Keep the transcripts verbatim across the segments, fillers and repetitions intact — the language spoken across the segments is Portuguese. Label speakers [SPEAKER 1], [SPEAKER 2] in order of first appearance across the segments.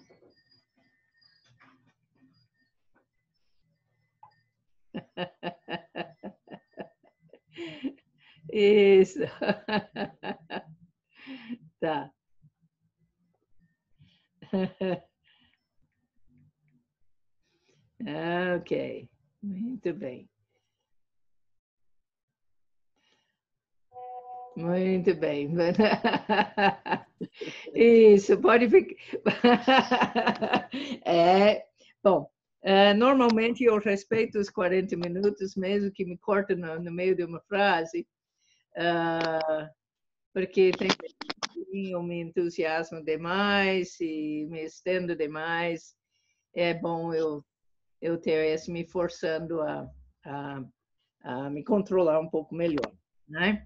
[SPEAKER 1] Isso. Tá. Ok, muito bem. Muito bem. Isso, pode ficar. É, bom, é, normalmente eu respeito os quarenta minutos, mesmo que me corte no, no meio de uma frase, uh, porque tem eu me entusiasmo demais e me estendo demais. É bom eu, eu ter esse me forçando a, a, a me controlar um pouco melhor, né?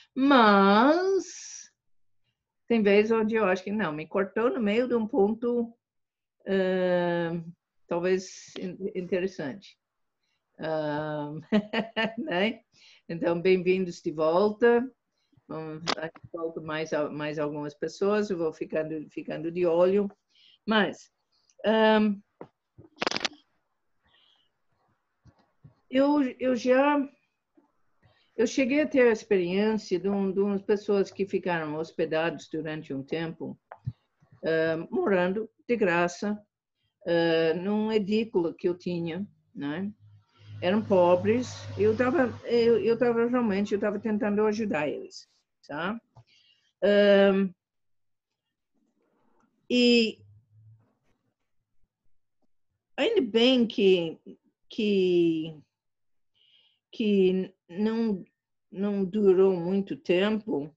[SPEAKER 1] Mas tem vezes onde eu acho que não, me cortou no meio de um ponto uh, talvez interessante. Uh, né? Então, bem-vindos de volta. Volto mais, mais algumas pessoas, eu vou ficando, ficando de olho. Mas um, eu, eu já eu cheguei a ter a experiência de, um, de umas pessoas que ficaram hospedados durante um tempo, uh, morando de graça, uh, num edículo que eu tinha, né? Eram pobres, eu estava eu, eu tava, realmente eu estava tentando ajudar eles, tá? Um, e ainda bem que, que, que não, não durou muito tempo.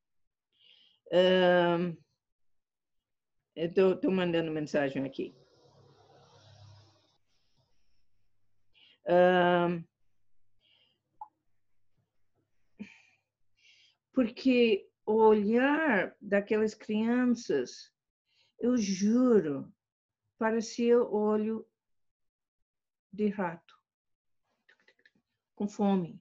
[SPEAKER 1] Um, Estou mandando mensagem aqui. Um, porque o olhar daquelas crianças, eu juro, parecia olho de rato, com fome.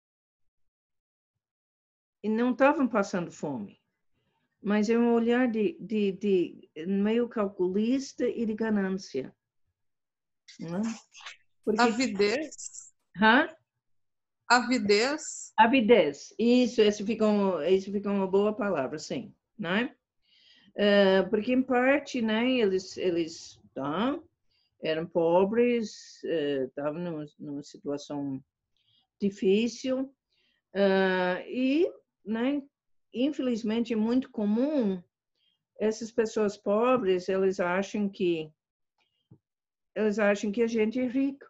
[SPEAKER 1] E não estavam passando fome, mas é um olhar de, de, de meio calculista e de ganância. Não é? Porque...
[SPEAKER 2] Avidez?
[SPEAKER 1] Hã?
[SPEAKER 2] Avidez?
[SPEAKER 1] Avidez. Isso, isso fica, um, isso fica uma boa palavra, sim. Né? Uh, porque, em parte, né, eles, eles tá, eram pobres, estavam uh, numa, numa situação difícil, uh, e, né, infelizmente, é muito comum essas pessoas pobres, eles acham que eles acham que a gente é rico,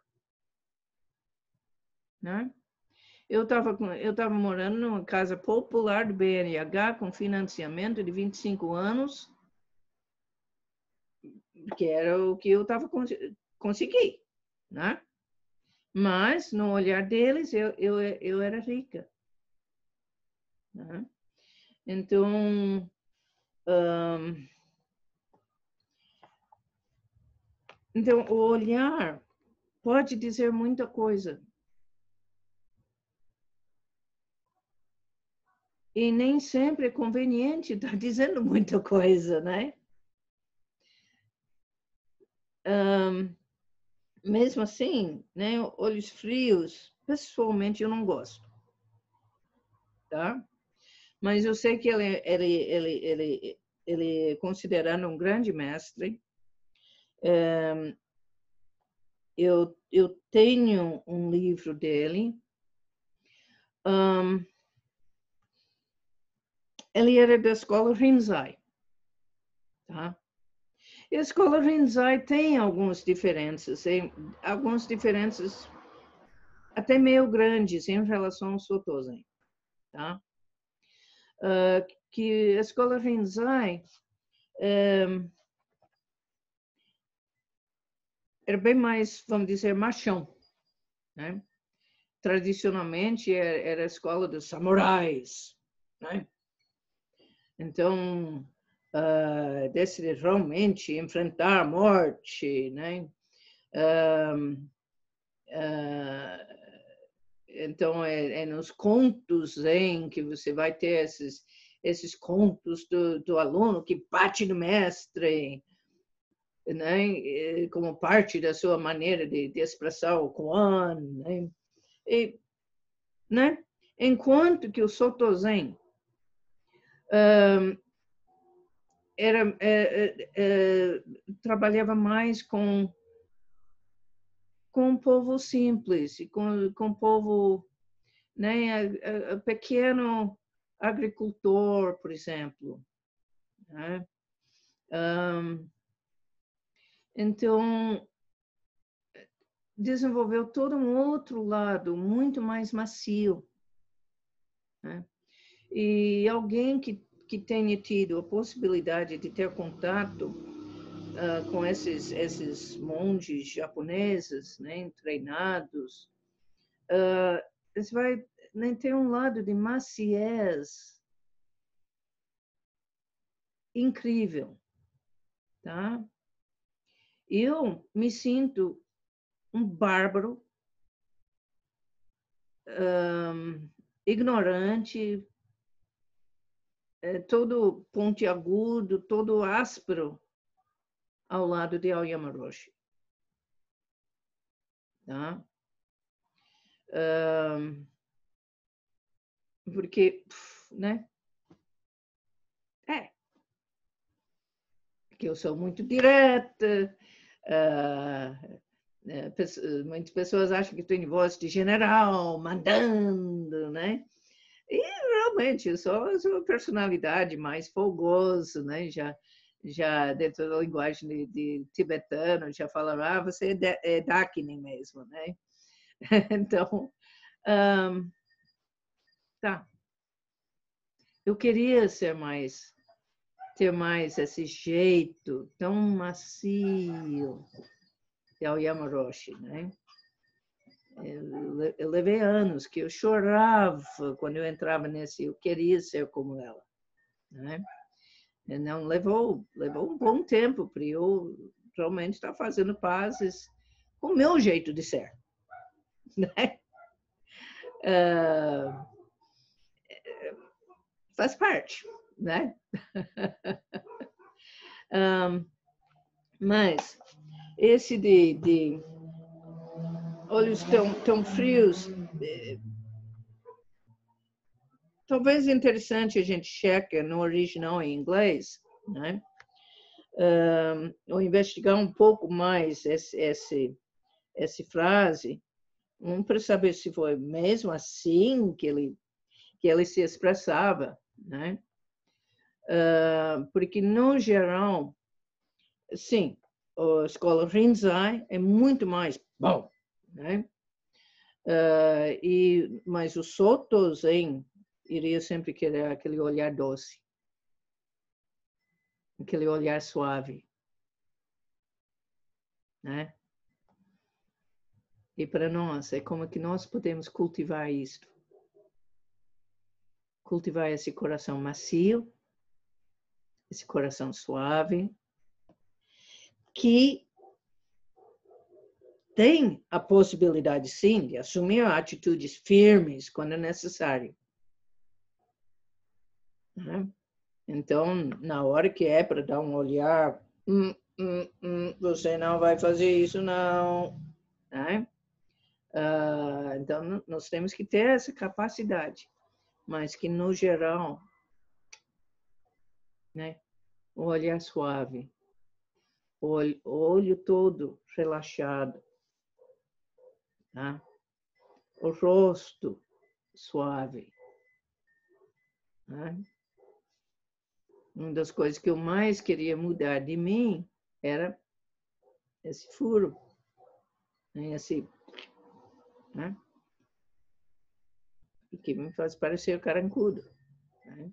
[SPEAKER 1] né? Eu estava eu tava morando numa casa popular do B N H com financiamento de vinte e cinco anos, que era o que eu estava consegui, né? Mas no olhar deles eu eu, eu era rica, né? Então um, então o olhar pode dizer muita coisa. E nem sempre é conveniente estar dizendo muita coisa, né? Um, mesmo assim, né, olhos frios, pessoalmente eu não gosto, tá? Mas eu sei que ele, ele, ele, ele, ele é considerado um grande mestre. Um, eu, eu tenho um livro dele. Um, ele era da escola Rinzai, tá? E a escola Rinzai tem algumas diferenças, tem algumas diferenças até meio grandes em relação ao Soto Zen, tá? Uh, que a escola Rinzai um, era bem mais, vamos dizer, machão, né? Tradicionalmente era a escola dos samurais, né? Então, uh, decide realmente enfrentar a morte, né? Uh, uh, então, é, é nos contos em que você vai ter esses, esses contos do, do aluno que bate no mestre. né, como parte da sua maneira de, de expressar o Quan, né? E, né? Enquanto que o Soto Zen um, era, é, é, é, trabalhava mais com, com o povo simples, com, com o povo, né, a, a, a pequeno agricultor, por exemplo. Né? Um, então, desenvolveu todo um outro lado, muito mais macio. Né? E alguém que, que tenha tido a possibilidade de ter contato uh, com esses, esses monges japoneses, né, treinados, uh, você vai, né, ter um lado de maciez incrível. Tá? Eu me sinto um bárbaro, um, ignorante, é, todo pontiagudo, todo áspero ao lado de Aoyama Roshi. Tá? Um, porque, né? É, que eu sou muito direta, uh, uh, muitas pessoas acham que tenho voz de general, mandando, né? E realmente eu sou, eu sou uma personalidade mais fogosa, né? Já, já dentro da linguagem de, de tibetano, já falaram, ah, você é, de, é Dakini mesmo, né? Então, um, tá. Eu queria ser mais, ter mais esse jeito tão macio de Aoyama Roshi, né? Eu levei anos que eu chorava quando eu entrava nesse, eu queria ser como ela, né? Não levou, levou um bom tempo para eu realmente estar fazendo pazes com o meu jeito de ser, né? Uh, faz parte, né? um, mas esse de, de olhos tão, tão frios, é, talvez interessante a gente cheque no original em inglês, né? Um, ou investigar um pouco mais esse, esse, essa frase, um, para saber se foi mesmo assim que ele, que ele se expressava, né? Uh, porque, no geral, sim, a escola Rinzai é muito mais bom, né? Uh, e, mas o Soto Zen iria sempre querer aquele olhar doce, aquele olhar suave, né? E para nós, é como que nós podemos cultivar isto? Cultivar esse coração macio, esse coração suave, que tem a possibilidade, sim, de assumir atitudes firmes quando é necessário. Né? Então, na hora que é para dar um olhar, hum, hum, hum, você não vai fazer isso, não. Né? Uh, então, nós temos que ter essa capacidade, mas que, no geral, né, o olhar suave, o olho, o olho todo relaxado, tá? O rosto suave. Né? Uma das coisas que eu mais queria mudar de mim era esse furo, né? Esse, né? Que me faz parecer carancudo. Né?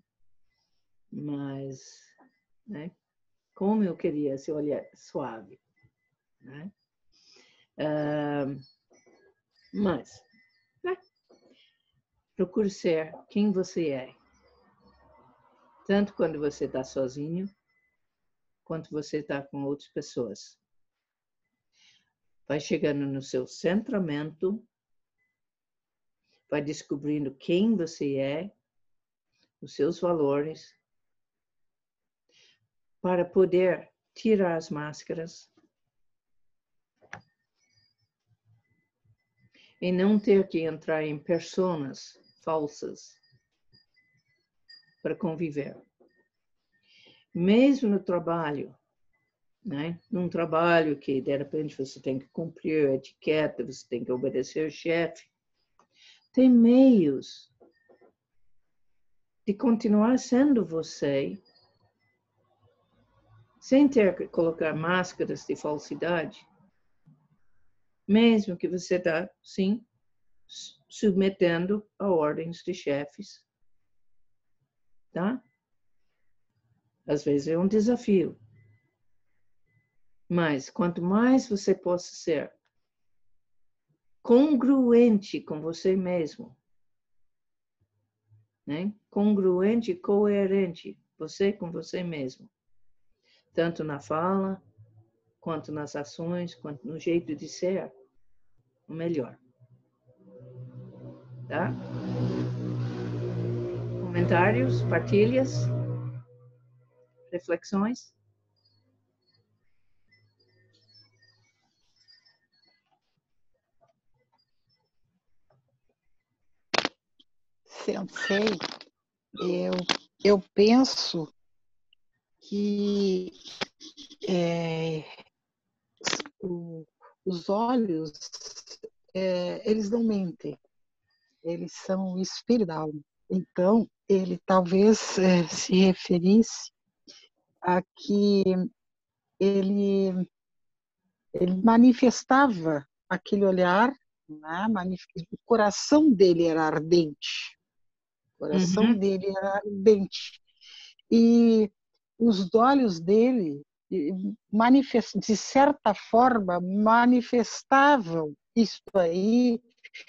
[SPEAKER 1] Mas, né? Como eu queria esse olhar suave. Né? Uh, mas, né? Procure ser quem você é. Tanto quando você está sozinho, quanto você está com outras pessoas. Vai chegando no seu centramento, vai descobrindo quem você é, os seus valores, para poder tirar as máscaras e não ter que entrar em personas falsas para conviver. Mesmo no trabalho, né? Num trabalho que, de repente, você tem que cumprir a etiqueta, você tem que obedecer ao chefe, tem meios de continuar sendo você sem ter que colocar máscaras de falsidade, mesmo que você está, sim, submetendo a ordens de chefes, tá? Às vezes é um desafio. Mas quanto mais você possa ser congruente com você mesmo, né? Congruente e coerente, você com você mesmo, tanto na fala, quanto nas ações, quanto no jeito de ser, o melhor. Tá? Comentários, partilhas, reflexões?
[SPEAKER 2] Sensei, eu, eu penso que é, o, os olhos, é, eles não mentem, eles são o espírito da alma. Então, ele talvez é, se referisse a que ele, ele manifestava aquele olhar, né? O coração dele era ardente, o coração
[SPEAKER 1] Uhum.
[SPEAKER 2] dele era ardente. E os olhos dele, de certa forma, manifestavam isso aí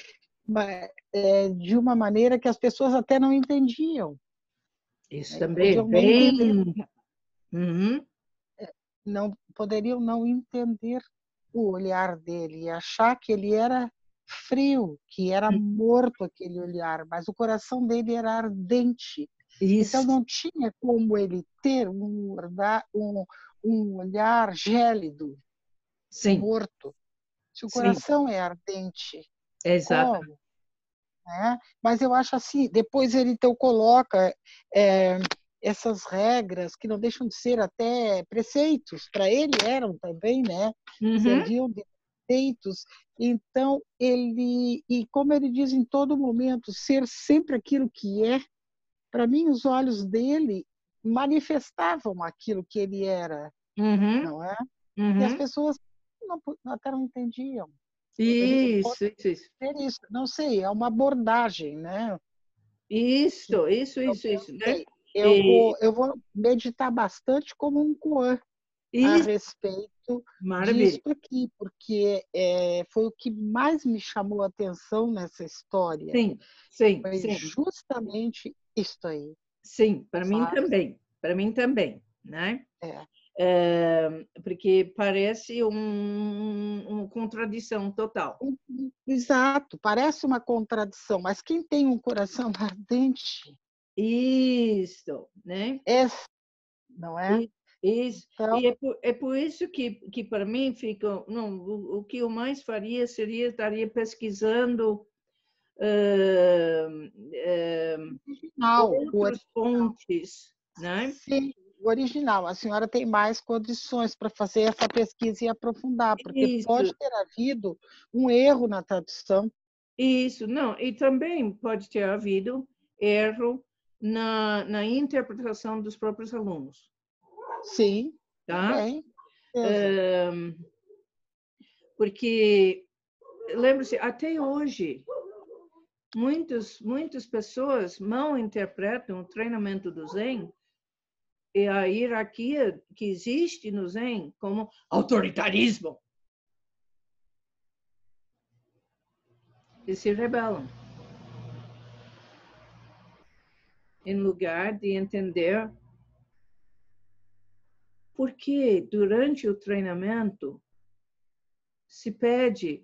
[SPEAKER 2] de uma maneira que as pessoas até não entendiam.
[SPEAKER 1] Isso
[SPEAKER 2] Né?
[SPEAKER 1] também é
[SPEAKER 2] Podiam não entender.
[SPEAKER 1] bem... Uhum.
[SPEAKER 2] Não, poderiam não entender o olhar dele e achar que ele era frio, que era morto aquele olhar, mas o coração dele era ardente.
[SPEAKER 1] Isso.
[SPEAKER 2] Então não tinha como ele ter um, um, um olhar gélido,
[SPEAKER 1] Sim.
[SPEAKER 2] morto. Se o
[SPEAKER 1] Sim.
[SPEAKER 2] coração é ardente,
[SPEAKER 1] Exato.
[SPEAKER 2] como? Né? Mas eu acho assim, depois ele então coloca é, essas regras que não deixam de ser até preceitos, para ele eram também, né?
[SPEAKER 1] Uhum.
[SPEAKER 2] Serviam de preceitos. Então, ele, e como ele diz em todo momento, ser sempre aquilo que é, para mim, os olhos dele manifestavam aquilo que ele era,
[SPEAKER 1] Uhum.
[SPEAKER 2] não é?
[SPEAKER 1] Uhum.
[SPEAKER 2] E as pessoas não, até não entendiam.
[SPEAKER 1] Isso, isso, isso.
[SPEAKER 2] Isso. Não sei, é uma abordagem, né?
[SPEAKER 1] Isso, isso, isso, isso, né?
[SPEAKER 2] Eu
[SPEAKER 1] E,
[SPEAKER 2] vou, eu vou meditar bastante como um koan a
[SPEAKER 1] isso,
[SPEAKER 2] respeito disso
[SPEAKER 1] maravilha.
[SPEAKER 2] aqui, porque é, foi o que mais me chamou a atenção nessa história.
[SPEAKER 1] Sim, sim,
[SPEAKER 2] Foi
[SPEAKER 1] sim.
[SPEAKER 2] justamente isso aí.
[SPEAKER 1] Sim, para mim
[SPEAKER 2] Sabe?
[SPEAKER 1] também, para mim também, né?
[SPEAKER 2] É.
[SPEAKER 1] É, porque parece um, uma contradição total.
[SPEAKER 2] Exato, parece uma contradição, mas quem tem um coração ardente...
[SPEAKER 1] Isso, né?
[SPEAKER 2] É, não é?
[SPEAKER 1] Isso.
[SPEAKER 2] Então,
[SPEAKER 1] E é por, é por isso que, que para mim fica... Não, o, o que eu mais faria seria estaria pesquisando uh, uh,
[SPEAKER 2] original,
[SPEAKER 1] outras fontes, né?
[SPEAKER 2] sim, o original. A senhora tem mais condições para fazer essa pesquisa e aprofundar, porque pode
[SPEAKER 1] Isso,
[SPEAKER 2] ter havido um erro na tradução.
[SPEAKER 1] isso, não. E também pode ter havido erro na, na interpretação dos próprios alunos.
[SPEAKER 2] Sim,
[SPEAKER 1] Tá?
[SPEAKER 2] também.
[SPEAKER 1] Um, porque, lembre-se, até hoje, muitas, muitas pessoas mal interpretam o treinamento do Zen e a hierarquia que existe no Zen como autoritarismo. E se rebelam. Em lugar de entender por que durante o treinamento se pede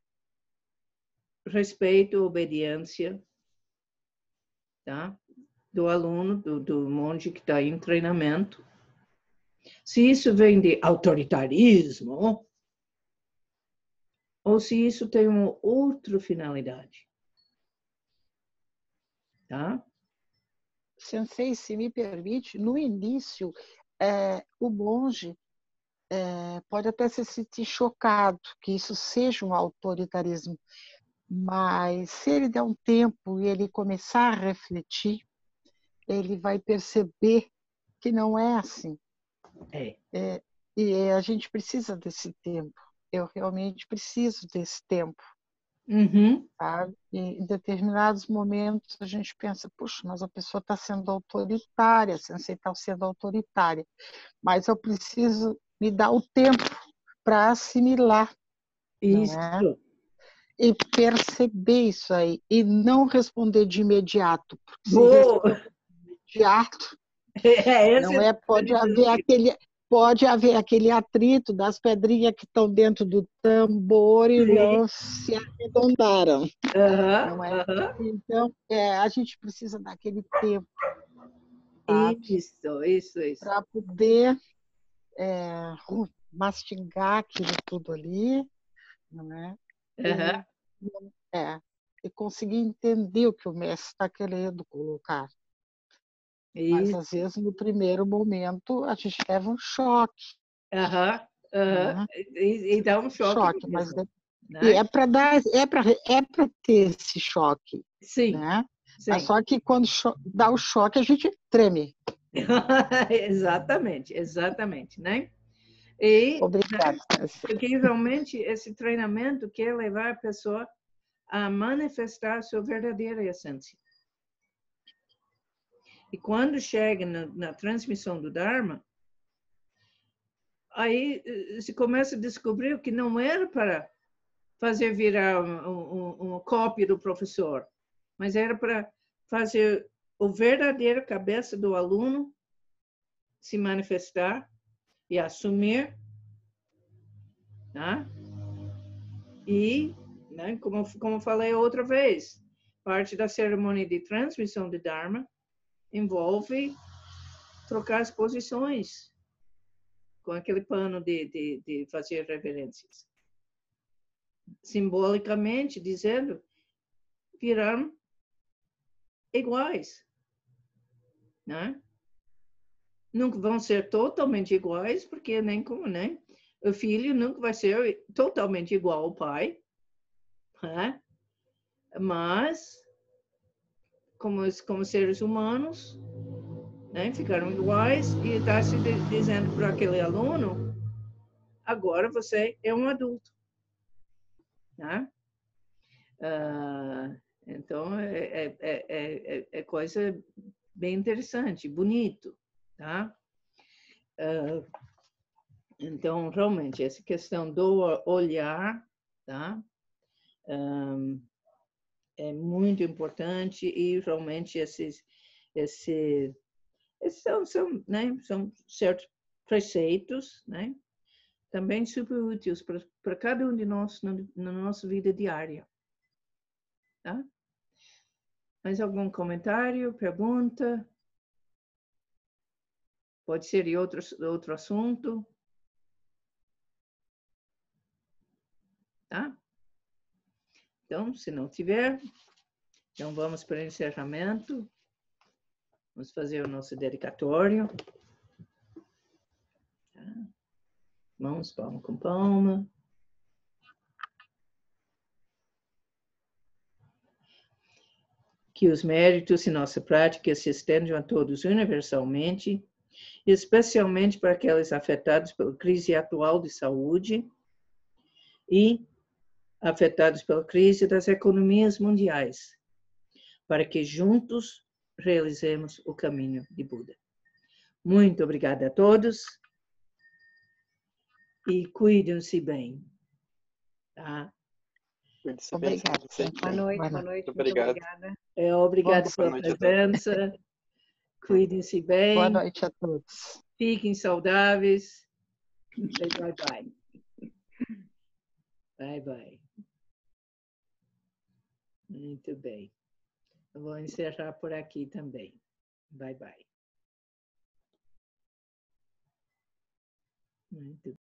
[SPEAKER 1] respeito, obediência, tá? Do aluno, do, do monge que está em treinamento. Se isso vem de autoritarismo, ou se isso tem uma outra finalidade. Tá?
[SPEAKER 2] Sensei, se me permite, no início, é, o monge é, pode até se sentir chocado que isso seja um autoritarismo, mas se ele der um tempo e ele começar a refletir, ele vai perceber que não é assim.
[SPEAKER 1] É.
[SPEAKER 2] É, e a gente precisa desse tempo. Eu realmente preciso desse tempo.
[SPEAKER 1] Uhum.
[SPEAKER 2] Sabe? E em determinados momentos a gente pensa, puxa, mas a pessoa está sendo autoritária, a Sensei está sendo autoritária, mas eu preciso me dar o tempo para assimilar, não
[SPEAKER 1] Isso.
[SPEAKER 2] é? E perceber isso aí, e não responder de imediato, porque se
[SPEAKER 1] Boa!
[SPEAKER 2] responder de imediato,
[SPEAKER 1] É,
[SPEAKER 2] não é, pode haver aquele, pode haver aquele atrito das pedrinhas que estão dentro do tambor e
[SPEAKER 1] Sim.
[SPEAKER 2] não se arredondaram.
[SPEAKER 1] Aham,
[SPEAKER 2] Não é?
[SPEAKER 1] aham.
[SPEAKER 2] Então, é, a gente precisa daquele tempo, sabe?
[SPEAKER 1] Isso, isso, isso.
[SPEAKER 2] Para poder é, mastigar aquilo tudo ali, não é?
[SPEAKER 1] Aham.
[SPEAKER 2] E, é, e conseguir entender o que o mestre está querendo colocar. Mas,
[SPEAKER 1] Isso.
[SPEAKER 2] às vezes, no primeiro momento, a gente leva um choque,
[SPEAKER 1] Aham, aham.
[SPEAKER 2] né?
[SPEAKER 1] E, e dá um choque
[SPEAKER 2] Choque, mas
[SPEAKER 1] mesmo,
[SPEAKER 2] e
[SPEAKER 1] né?
[SPEAKER 2] é para dar, é para é para ter esse choque,
[SPEAKER 1] Sim,
[SPEAKER 2] né? Mas
[SPEAKER 1] sim.
[SPEAKER 2] só que quando cho- dá o choque, a gente treme.
[SPEAKER 1] Exatamente, exatamente, né? E,
[SPEAKER 2] Obrigada.
[SPEAKER 1] porque realmente esse treinamento quer levar a pessoa a manifestar a sua verdadeira essência. E quando chega na, na transmissão do Dharma, aí se começa a descobrir que não era para fazer virar uma um, um cópia do professor, mas era para fazer o verdadeiro cabeça do aluno se manifestar e assumir, né? E, né, como, como falei outra vez, parte da cerimônia de transmissão de Dharma envolve trocar as posições com aquele pano de, de, de fazer reverências. Simbolicamente dizendo, virar iguais, né? Nunca vão ser totalmente iguais, porque nem como, né? O filho nunca vai ser totalmente igual ao pai, né? Mas, como, como seres humanos, né, ficaram iguais e está se dizendo para aquele aluno, agora você é um adulto, né? Ah, então, é, é, é, é, coisa bem interessante, bonito, tá? Ah, então, realmente, essa questão do olhar, tá? Um, é muito importante e realmente esses, esse, esses são, são, né, são certos preceitos, né? Também super úteis para cada um de nós na, na nossa vida diária. Tá? Mais algum comentário, pergunta? Pode ser de outro, outro assunto. Tá? Então, se não tiver, então vamos para o encerramento. Vamos fazer o nosso dedicatório. Tá? Mãos, palma com palma. Que os méritos em nossa prática se estendam a todos universalmente, especialmente para aqueles afetados pela crise atual de saúde e afetados pela crise das economias mundiais, para que juntos realizemos o caminho de Buda. Muito obrigada a todos e cuidem-se bem. Tá?
[SPEAKER 2] Obrigada.
[SPEAKER 3] Boa noite,
[SPEAKER 2] Boa
[SPEAKER 3] boa
[SPEAKER 2] noite.
[SPEAKER 3] noite, muito
[SPEAKER 4] Obrigado.
[SPEAKER 3] obrigada.
[SPEAKER 1] É, obrigada pela presença. Cuidem-se bem.
[SPEAKER 2] Boa noite a todos.
[SPEAKER 1] Fiquem saudáveis. Bye, bye. Bye, bye. Muito bem. Eu vou encerrar por aqui também. Bye, bye. Muito